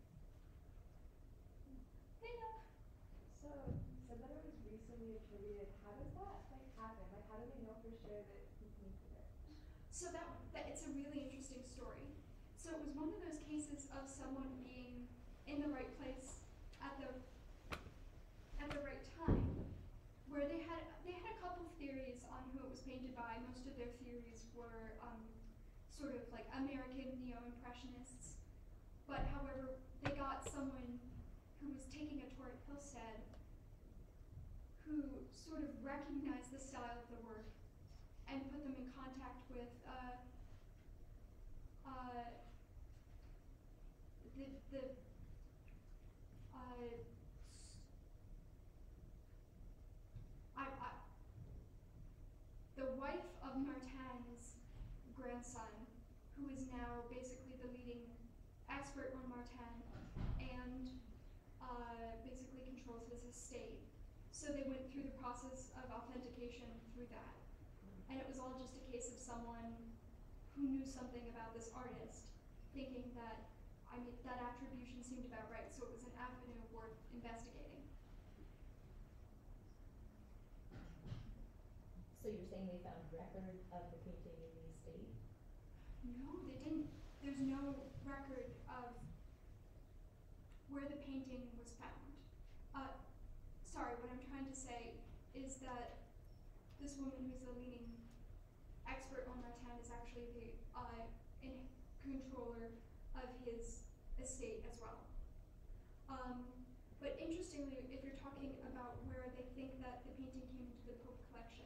Thea. So, you said that it was recently attributed. How does that like happen? Like, how do we know for sure that he painted it? So that, that it's a really interesting story. So it was one of those cases of someone being in the right place at the at the right time, where they had they had a couple of theories on who it was painted by. Most of their theories were um, sort of like American neo-impressionists but however, they got someone who was taking a tour at Hillstead who sort of recognized the style of the work and put them in contact with uh, uh, the, the uh, I, I, the wife of Martin's grandson, who is now basically the leading expert on Martin and uh, basically controls his estate. So they went through the process of authentication through that. And it was all just a case of someone who knew something about this artist, thinking that, I mean, that attribution seemed about right, so it was an avenue worth investigating. So you're saying they found record of the painting in the estate? No, they didn't. There's no record of where the painting was found. Uh, sorry, what I'm trying to say is that this woman who's the leading expert on Martin is actually the uh, in controller of his estate as well. Um, but interestingly, if you're talking about where they think that the painting came into the Pope collection,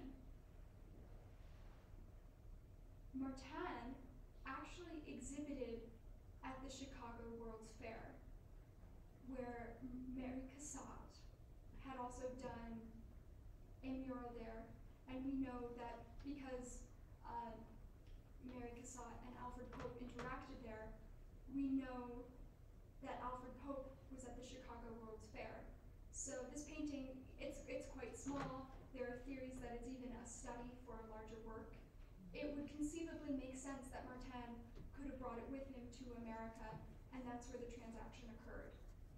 Martin actually exhibited at the Chicago World's Fair, where Mary Cassatt had also done a mural there, and we know that because uh, Mary Cassatt and Alfred Pope interacted there, we know that Alfred Pope was at the Chicago World's Fair. So this painting, it's, it's quite small. There are theories that it's even a study for a larger work. It would conceivably make sense that Martin could have brought it with him to America, and that's where the transaction occurred.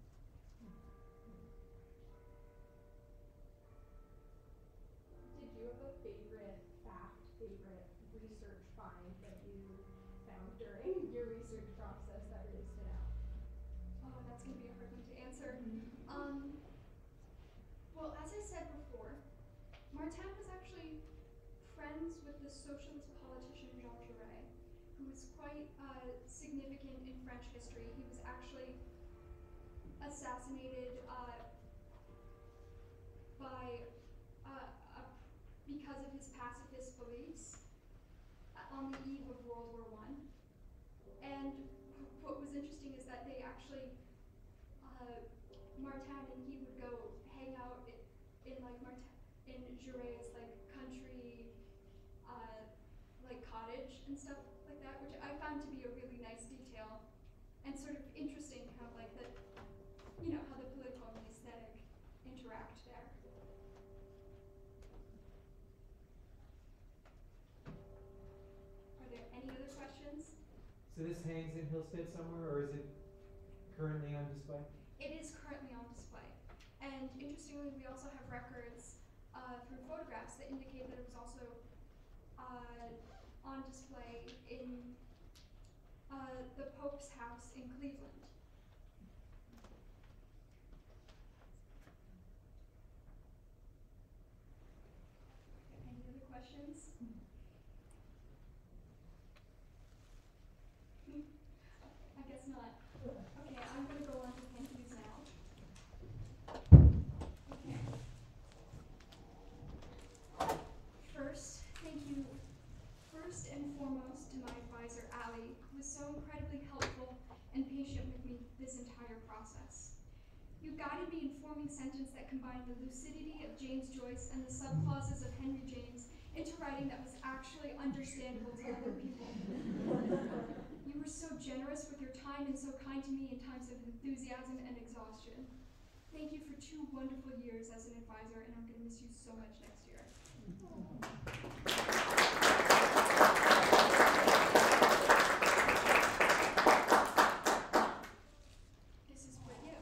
Did you have a favorite fact, favorite research find that you found during your research process that really stood out? Oh, that's gonna be a hard one to answer. Um, well, as I said before, Martin was actually friends with the socialist politician Jean Jaurès, who was quite uh, significant in French history. He was actually assassinated uh, by uh, a, because of his pacifist beliefs uh, on the eve of World War One. And what was interesting is that they actually, uh, Martin and he would go hang out in, in like Martin, in Jaurès' like country, uh, like cottage and stuff like that, which I found to be a really nice detail and sort of interesting how like the, you know, how the political and the aesthetic interact there. Are there any other questions? So this hangs in Hillstead somewhere, or is it currently on display? It is currently on display. And interestingly, we also have records uh, through photographs that indicate that it was also uh, on display in uh, the Pope's house in Cleveland. Any other questions? I guess not. Okay, I'm going to go on to thank yous now. Okay. First, thank you first and foremost to my advisor, Ali, who was so incredibly helpful and patient with me this entire process. You guided me in forming a sentence that combined the lucidity of James Joyce and the subclauses of Henry James into writing that was actually understandable to other people. You were so generous with your time and so kind to me in times of enthusiasm and exhaustion. Thank you for two wonderful years as an advisor, and I'm going to miss you so much next year. This is for you.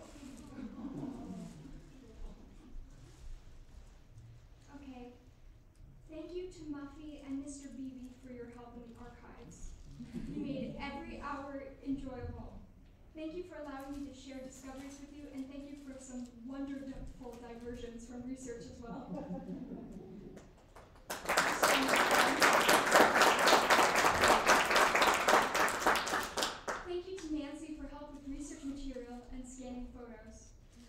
Okay. Thank you to Muffy and Mister Beebe for your help in the archives. You made every hour enjoyable. Thank you for allowing me to share discoveries with you, and thank you for some wonderful diversions from research as well. Thank you to Nancy for help with research.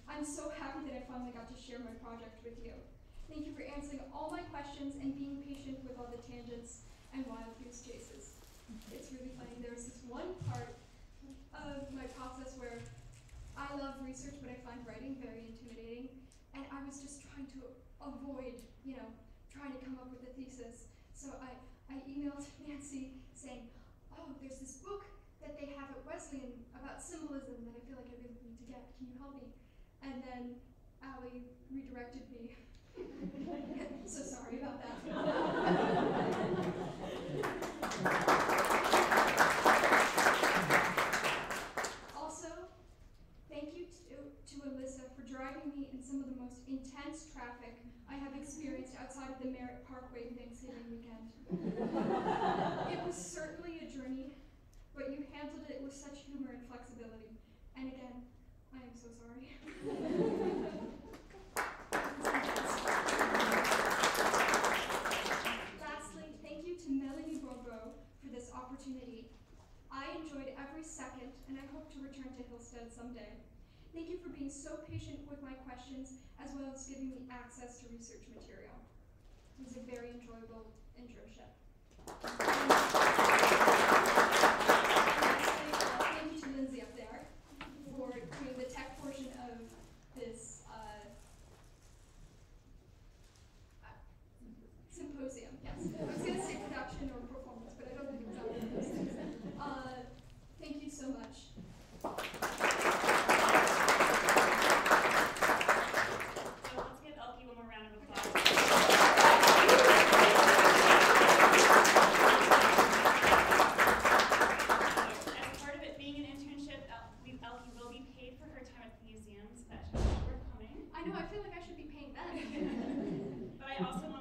I'm so happy that I finally got to share my project with you. Thank you for answering all my questions and being patient with all the tangents and wild goose chases. It's really funny. There was this one part of my process where I love research, but I find writing very intimidating, and I was just trying to avoid, you know, trying to come up with a thesis. So I, I emailed Nancy saying, oh, there's this book that they have at Wesleyan about symbolism that I feel like I really need to get. Can you help me? And then Allie redirected me. So sorry about that. Also, thank you to, to Alyssa for driving me in some of the most intense traffic I have experienced outside of the Merritt Parkway Thanksgiving weekend. It was certainly a journey, but you handled it with such humor and flexibility. And again, I am so sorry. Lastly, thank you to Melanie Bobo for this opportunity. I enjoyed every second, and I hope to return to Hillstead someday. Thank you for being so patient with my questions, as well as giving me access to research material. It was a very enjoyable internship. Lastly, uh, thank you to Lindsay up there for doing the tech portion of this uh, symposium. Yes, I was going to say production or performance, but I don't think it was either of those things. Uh, thank you so much. I know, I feel like I should be paying them. But I also want